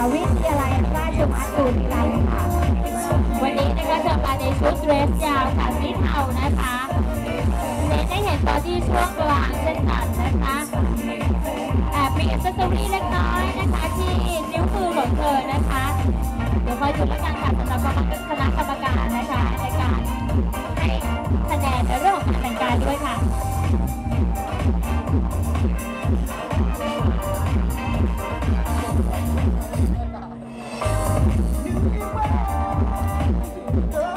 วิทยาลัยราชภัฏบุรีรัมย์ค่ะวันนี้นะคะเธอมาในชุดเดรสยาวค่ะสีเทานะคะเน้นให้เห็นบอดี้ช่วงกลางเช่นกันนะคะแอบมีอิสระเล็กน้อยนะคะที่นิ้วมือของเธอนะคะเดี๋ยวคอยดูแล้วกันค่ะสำหรับคณะกรรมการนะคะในการให้คะแนนในเรื่องของการแต่งกายด้วยค่ะ Girl